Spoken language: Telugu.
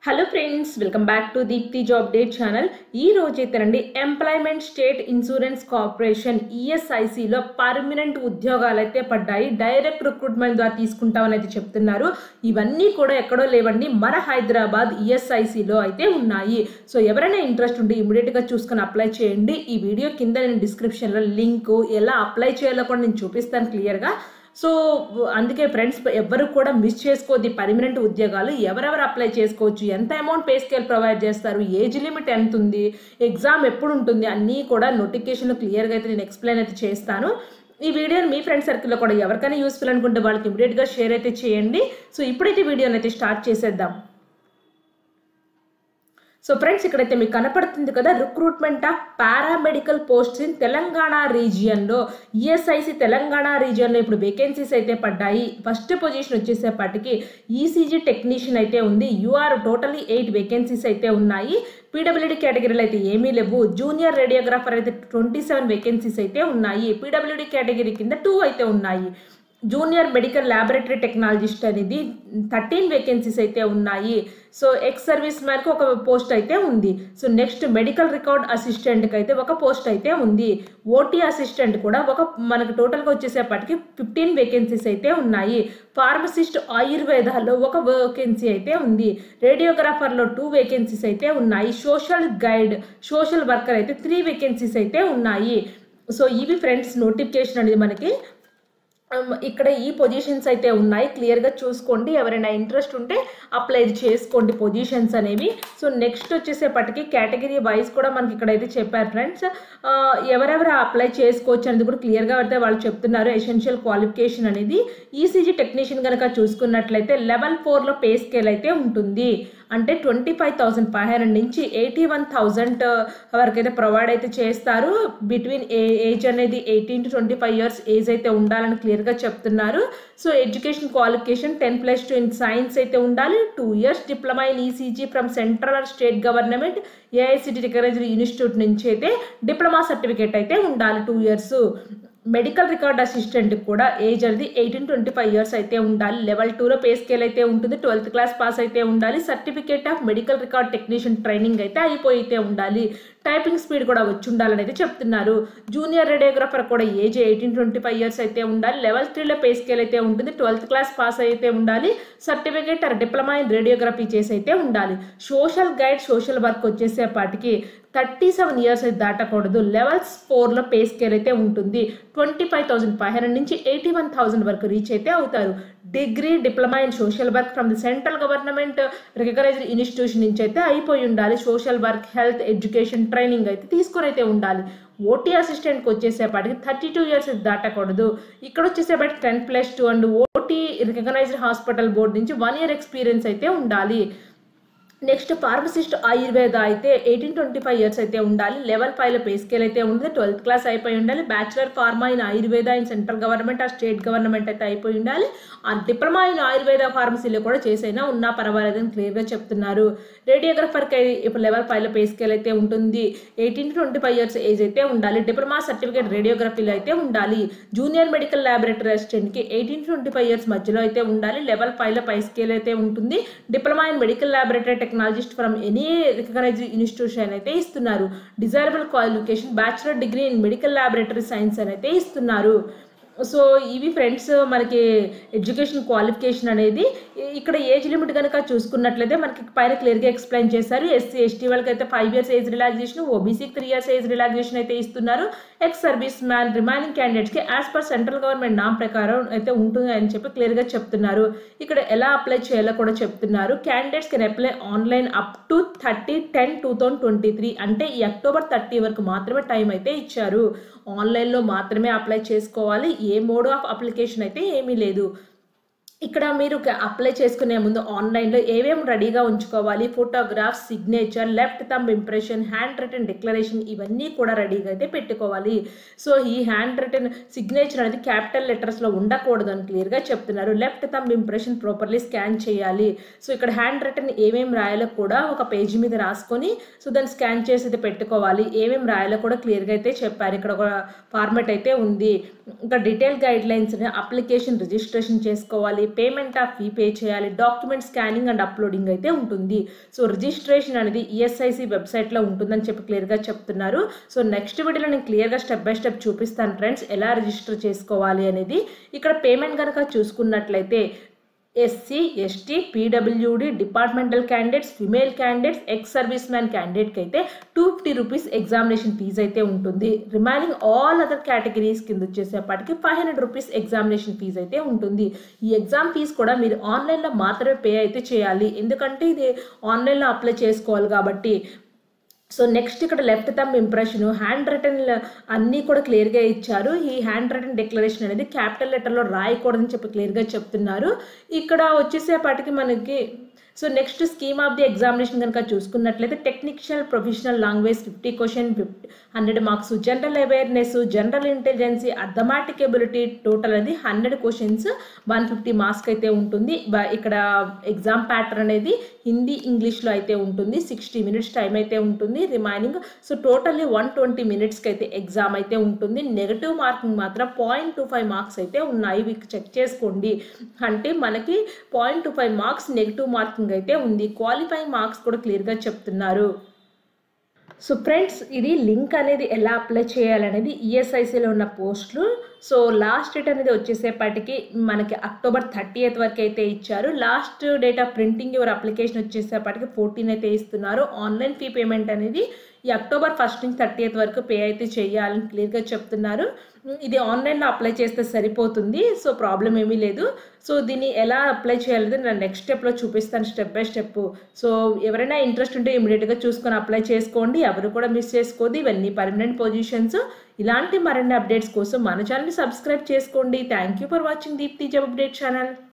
Hello friends, welcome back to Deepthi job date channel. ఈ రోజైతేనండి ఎంప్లాయ్మెంట్ స్టేట్ ఇన్సూరెన్స్ కార్పొరేషన్ ఈఎస్ఐసిలో పర్మనెంట్ ఉద్యోగాలు అయితే పడ్డాయి. డైరెక్ట్ రిక్రూట్మెంట్ ద్వారా తీసుకుంటామని అయితే చెప్తున్నారు. ఇవన్నీ కూడా ఎక్కడో లేవండి, మన హైదరాబాద్ ఈఎస్ఐసిలో అయితే ఉన్నాయి. సో ఎవరైనా ఇంట్రెస్ట్ ఉంటే ఇమీడియట్గా చూసుకొని అప్లై చేయండి. ఈ వీడియో కింద నేను డిస్క్రిప్షన్లో లింక్ ఎలా అప్లై చేయాలో కూడా నేను చూపిస్తాను క్లియర్గా. సో అందుకే ఫ్రెండ్స్, ఎవరు కూడా మిస్ చేసుకోవద్దు. పర్మనెంట్ ఉద్యోగాలు ఎవరెవరు అప్లై చేసుకోవచ్చు, ఎంత అమౌంట్ పే స్కేల్ ప్రొవైడ్ చేస్తారు, ఏజ్ లిమిట్ ఎంత ఉంది, ఎగ్జామ్ ఎప్పుడు ఉంటుంది, అన్నీ కూడా నోటిఫికేషన్ క్లియర్గా అయితే నేను ఎక్స్ప్లెయిన్ అయితే చేస్తాను. ఈ వీడియోని మీ ఫ్రెండ్ సర్కిల్లో కూడా ఎవరికైనా యూస్ఫుల్ అనుకుంటే వాళ్ళకి ఇమీడియట్గా షేర్ అయితే చేయండి. సో ఇప్పుడైతే వీడియోని అయితే స్టార్ట్ చేసేద్దాం. సో ఫ్రెండ్స్, ఇక్కడైతే మీకు కనపడుతుంది కదా, recruitment of paramedical posts in Telangana రీజియన్లో. ఈఎస్ఐసి తెలంగాణ రీజియన్లో ఇప్పుడు వేకెన్సీస్ అయితే పడ్డాయి. ఫస్ట్ పొజిషన్ వచ్చేసేపటికి ఈసీజీ టెక్నీషియన్ అయితే ఉంది. యూఆర్ టోటలీ 8 వేకెన్సీస్ అయితే ఉన్నాయి. పీడబ్ల్యూడీ కేటగిరీలో అయితే ఏమీ లేవు. జూనియర్ రేడియోగ్రాఫర్ అయితే 27 వేకెన్సీస్ అయితే ఉన్నాయి. పీడబ్ల్యూడీ కేటగిరీ కింద 2 అయితే ఉన్నాయి. జూనియర్ మెడికల్ ల్యాబొరేటరీ టెక్నాలజిస్ట్ అనేది 13 వేకెన్సీస్ అయితే ఉన్నాయి. సో ఎక్స్ సర్వీస్ మ్యాన్కి ఒక పోస్ట్ అయితే ఉంది. సో నెక్స్ట్ మెడికల్ రికార్డ్ అసిస్టెంట్కి అయితే ఒక పోస్ట్ అయితే ఉంది. ఓటీ అసిస్టెంట్ కూడా మనకు టోటల్గా వచ్చేసేపటికి 15 వేకెన్సీస్ అయితే ఉన్నాయి. ఫార్మసిస్ట్ ఆయుర్వేదాలో ఒక వేకెన్సీ అయితే ఉంది. రేడియోగ్రాఫర్లో 2 వేకెన్సీస్ అయితే ఉన్నాయి. సోషల్ గైడ్, సోషల్ వర్కర్ అయితే 3 వేకెన్సీస్ అయితే ఉన్నాయి. సో ఇవి ఫ్రెండ్స్ నోటిఫికేషన్ అనేది మనకి ఇక్కడ ఈ పొజిషన్స్ అయితే ఉన్నాయి. క్లియర్గా చూసుకోండి. ఎవరైనా ఇంట్రెస్ట్ ఉంటే అప్లై చేసుకోండి పొజిషన్స్ అనేవి. సో నెక్స్ట్ వచ్చేసేపటికి కేటగిరీ వైజ్ కూడా మనకి ఇక్కడైతే చెప్పారు ఫ్రెండ్స్. ఎవరెవరు అప్లై చేసుకోవచ్చు అనేది కూడా క్లియర్గా అయితే వాళ్ళు చెప్తున్నారు. ఎసెన్షియల్ క్వాలిఫికేషన్ అనేది ఈసీజీ టెక్నీషియన్ కనుక చూసుకున్నట్లయితే లెవెల్ 4లో పే స్కేల్ అయితే ఉంటుంది. అంటే 25,500 నుంచి 81,000 వరకు అయితే ప్రొవైడ్ అయితే చేస్తారు. బిట్వీన్ ఏజ్ అనేది 18 to 25 years ఏజ్ అయితే ఉండాలని క్లియర్గా చెప్తున్నారు. So education qualification 10+2 in science అయితే ఉండాలి. 2 years diploma in ECG from central or state government AICT recognised institute నుంచి అయితే డిప్లొమా సర్టిఫికేట్ అయితే ఉండాలి 2 years. మెడికల్ రికార్డ్ అసిస్టెంట్ కూడా ఏజ్ అనేది 18 to 25 years అయితే ఉండాలి. లెవెల్ 2లో పే స్కేల్ అయితే ఉంటుంది. 12th class పాస్ అయితే ఉండాలి. Certificate of medical record technician training అయితే అయిపోయితే ఉండాలి. టైపింగ్ స్పీడ్ కూడా వచ్చి ఉండాలని అయితే చెప్తున్నారు. జూనియర్ రేడియోగ్రాఫర్ కూడా ఏజ్ 18 to 25 years అయితే ఉండాలి. లెవెల్ 3లో పే స్కేల్ అయితే ఉంటుంది. 12th class పాస్ అయితే ఉండాలి. Certificate or diploma in radiography చేసి అయితే ఉండాలి. సోషల్ గైడ్, సోషల్ వర్క్ వచ్చేసేపాటికి 37 years అయితే దాటకూడదు. లెవెల్స్ 4లో పే స్కేల్ అయితే ఉంటుంది. 25,500 నుంచి 81,000 వరకు రీచ్ అయితే అవుతారు. Degree, diploma in social work from the central government recognised institution నుంచి అయితే అయిపోయి ఉండాలి. Social work, health, education training అయితే తీసుకొని అయితే ఉండాలి. ఓటీ అసిస్టెంట్కి వచ్చేసేపాటికి 32 years దాటకూడదు. ఇక్కడ వచ్చేసేపాటికి 10+2 and OT recognised hospital board నుంచి 1 year ఎక్స్పీరియన్స్ అయితే ఉండాలి. నెక్స్ట్ ఫార్మసిస్ట్ ఆయుర్వేద అయితే 18 to 25 years అయితే ఉండాలి. లెవెల్ 5లో పే స్కేల్ అయితే ఉంటుంది. 12th class అయిపోయి ఉండాలి. Bachelor pharma in Ayurveda in central government ఆ స్టేట్ గవర్నమెంట్ అయితే అయిపోయి ఉండాలి. ఆ డిప్లొమా ఇన్ ఆయుర్వేద ఫార్మసీలో కూడా చేసైనా ఉన్నా పర్వాలేదని క్లియర్గా చెప్తున్నారు. రేడియోగ్రఫర్కి ఇప్పుడు లెవెల్ 5లో పే స్కేల్ అయితే ఉంటుంది. 18 to 25 years ఏజ్ అయితే ఉండాలి. డిప్లొమా సర్టిఫికేట్ రేడియోగ్రఫీలో అయితే ఉండాలి. జూనియర్ మెడికల్ ల్యాబొరేటరీ అసిస్టెంట్కి 18 to 25 years మధ్యలో అయితే ఉండాలి. లెవెల్ 5లో పే స్కేల్ అయితే ఉంటుంది. Diploma in medical laboratory technologist from any recognised institution అయితే ఇస్తున్నారు. Desirable qualification bachelor degree in medical laboratory science అని అయితే ఇస్తున్నారు. సో ఇవి ఫ్రెండ్స్ మనకి ఎడ్యుకేషన్ క్వాలిఫికేషన్ అనేది. ఇక్కడ ఏజ్ లిమిట్ కనుక చూసుకున్నట్లయితే మనకి పైన క్లియర్గా ఎక్స్ప్లెయిన్ చేశారు. ఎస్సీ ఎస్టీ వాళ్ళకి అయితే 5 years ఏజ్ రిలాక్సేషన్, ఓబీసీకి 3 years ఏజ్ రిలాక్సేషన్ అయితే ఇస్తున్నారు. ఎక్స్ సర్వీస్ మ్యాన్ రిమైనింగ్ క్యాండిడేట్స్కి యాజ్ పర్ సెంట్రల్ గవర్నమెంట్ నామ్ ప్రకారం అయితే ఉంటుంది అని చెప్పి క్లియర్గా చెప్తున్నారు. ఇక్కడ ఎలా అప్లై చేయాలో కూడా చెప్తున్నారు. Candidates can apply online up to 30/10/2023 అంటే ఈ October 30 వరకు మాత్రమే టైం అయితే ఇచ్చారు. ఆన్లైన్లో మాత్రమే అప్లై చేసుకోవాలి. ఏ మోడ్ ఆఫ్ అప్లికేషన్ అయితే ఏమీ లేదు. ఇక్కడ మీరు అప్లై చేసుకునే ముందు ఆన్లైన్లో ఏమేమి రెడీగా ఉంచుకోవాలి, photograph, signature, left thumb impression, hand written declaration ఇవన్నీ కూడా రెడీగా అయితే పెట్టుకోవాలి. సో ఈ హ్యాండ్ రిటన్ సిగ్నేచర్ అనేది క్యాపిటల్ లెటర్స్లో ఉండకూడదు అని క్లియర్గా చెప్తున్నారు. Left thumb impression properly scan చేయాలి. సో ఇక్కడ హ్యాండ్ రిటన్ ఏమేమి రాయాలో కూడా ఒక పేజీ మీద రాసుకొని సో దాన్ని స్కాన్ చేసి అయితే పెట్టుకోవాలి. ఏమేమి రాయాలో కూడా క్లియర్గా అయితే చెప్పారు. ఇక్కడ ఒక ఫార్మాట్ అయితే ఉంది. ఇంకా detail guidelines application registration చేసుకోవాలి. పేమెంట్ ఆఫ్ ఫీ పే చేయాలి, డాక్యుమెంట్ స్కానింగ్ అండ్ అప్లోడింగ్ అయితే ఉంటుంది. సో రిజిస్ట్రేషన్ అనేది ఈఎస్ఐసి వెబ్సైట్లో ఉంటుందని చెప్పి క్లియర్గా చెప్తున్నారు. సో నెక్స్ట్ వీడియోలో నేను క్లియర్గా స్టెప్ బై స్టెప్ చూపిస్తాను ఫ్రెండ్స్ ఎలా రిజిస్టర్ చేసుకోవాలి అనేది. ఇక్కడ పేమెంట్ కనుక చూసుకున్నట్లయితే SC, ST, PWD, departmental candidates, female candidates, ex service man క్యాండిడేట్కి అయితే 250 రూపీస్ ఎగ్జామినేషన్ ఫీజు అయితే ఉంటుంది. రిమైనింగ్ ఆల్ అదర్ కేటగిరీస్ కింద వచ్చేసేపటికి 500 రూపీస్ ఎగ్జామినేషన్ ఫీజు అయితే ఉంటుంది. ఈ ఎగ్జామ్ ఫీజు కూడా మీరు ఆన్లైన్లో మాత్రమే పే అయితే చేయాలి, ఎందుకంటే ఇది ఆన్లైన్లో అప్లై చేసుకోవాలి కాబట్టి. సో నెక్స్ట్ ఇక్కడ left thumb impression, hand written అన్నీ కూడా క్లియర్గా ఇచ్చారు. ఈ హ్యాండ్ రిటన్ డిక్లరేషన్ అనేది క్యాపిటల్ లెటర్లో రాయకూడదని చెప్పి క్లియర్గా చెప్తున్నారు. ఇక్కడ వచ్చేసేపటికి మనకి so next scheme of the examination కనుక చూసుకున్నట్లయితే technical professional language 50 question 100 marks, general awareness, general intelligence, arithmetic ability total అనేది 100 క్వశ్చన్స్ 150 మార్క్స్ అయితే ఉంటుంది. ఇక్కడ ఎగ్జామ్ ప్యాటర్న్ అనేది హిందీ ఇంగ్లీష్లో అయితే ఉంటుంది. 60 మినిట్స్ టైం అయితే ఉంటుంది రిమైనింగ్. సో టోటల్లీ 120 మినిట్స్కి అయితే ఎగ్జామ్ అయితే ఉంటుంది. నెగటివ్ మార్కింగ్ మాత్రం 0.25 మార్క్స్ అయితే ఉన్నాయి, వీక్ చెక్ చేసుకోండి. అంటే మనకి 0.25 మార్క్స్ నెగటివ్ మార్కింగ్ అయితే ఉంది. క్వాలిఫైయింగ్ మార్క్స్ కూడా క్లియర్గా చెప్తున్నారు. సో ఫ్రెండ్స్ ఇది లింక్ అనేది ఎలా అప్లై చేయాలనేది ఈఎస్ఐసిలో ఉన్న పోస్టులు. సో లాస్ట్ డేట్ అనేది వచ్చేసేపటికి మనకి అక్టోబర్ 30th వరకు అయితే ఇచ్చారు. Last date of printing your application వచ్చేసేపటికి 14 అయితే ఇస్తున్నారు. ఆన్లైన్ ఫీ పేమెంట్ అనేది ఈ అక్టోబర్ 1st నుంచి 30th వరకు పే అయితే చేయాలని క్లియర్గా చెప్తున్నారు. ఇది ఆన్లైన్లో అప్లై చేస్తే సరిపోతుంది, సో ప్రాబ్లం ఏమీ లేదు. సో దీన్ని ఎలా అప్లై చేయాలనేది నేను నెక్స్ట్ స్టెప్లో చూపిస్తాను, స్టెప్ బై స్టెప్. సో ఎవరైనా ఇంట్రెస్ట్ ఉంటే ఇమీడియట్గా చూసుకొని అప్లై చేసుకోండి, ఎవరు కూడా మిస్ చేసుకోవద్దు. ఇవన్నీ పర్మనెంట్ పొజిషన్స్. ఇలాంటి మరిన్ని అప్డేట్స్ కోసం మన ఛానల్ని సబ్స్క్రైబ్ చేసుకోండి. Thank you for watching Deepthi job update channel.